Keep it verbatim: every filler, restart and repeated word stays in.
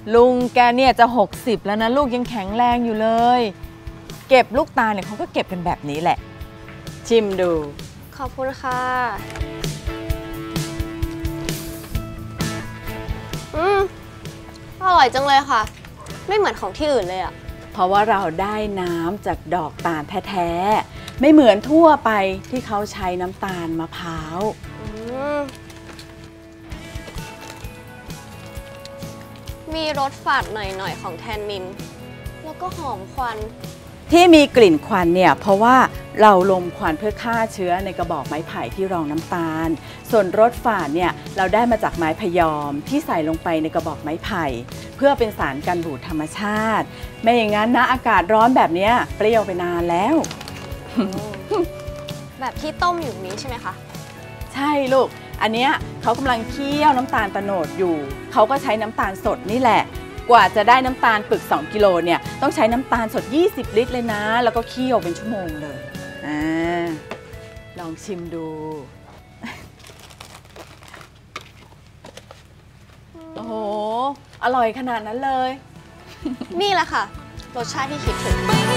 ลุงแกเนี่ยจะหกสิบแล้วนะลูกยังแข็งแรงอยู่เลยเก็บลูกตาลเนี่ยเขาก็เก็บกันแบบนี้แหละชิมดูขอบคุณค่ะอืมอร่อยจังเลยค่ะไม่เหมือนของที่อื่นเลยอะเพราะว่าเราได้น้ำจากดอกตาลแท้ๆไม่เหมือนทั่วไปที่เขาใช้น้ำตาลมะพร้าวมีรสฝาดหน่อยๆของแทนนินแล้วก็หอมควันที่มีกลิ่นควันเนี่ยเพราะว่าเราลมควันเพื่อฆ่าเชื้อในกระบอกไม้ไผ่ที่รองน้ำตาลส่วนรสฝาดเนี่ยเราได้มาจากไม้พยอมที่ใส่ลงไปในกระบอกไม้ไผ่เพื่อเป็นสารกันบูดธรรมชาติไม่อย่างนั้นนะอากาศร้อนแบบนี้เปรี้ยวไปนานแล้วแบบที่ต้มอยู่นี้ใช่ไหมคะใช่ลูกอันเนี้ยเขากำลังเคี่ยวน้ำตาลโตนดอยู่เขาก็ใช้น้ำตาลสดนี่แหละกว่าจะได้น้ำตาลปึกสองกิโลเนี่ยต้องใช้น้ำตาลสดยี่สิบลิตรเลยนะแล้วก็เคี่ยวเป็นชั่วโมงเลยอ่าลองชิมดูโอ้โหอร่อยขนาดนั้นเลยนี่แหละค่ะรสชาติที่คิดถึง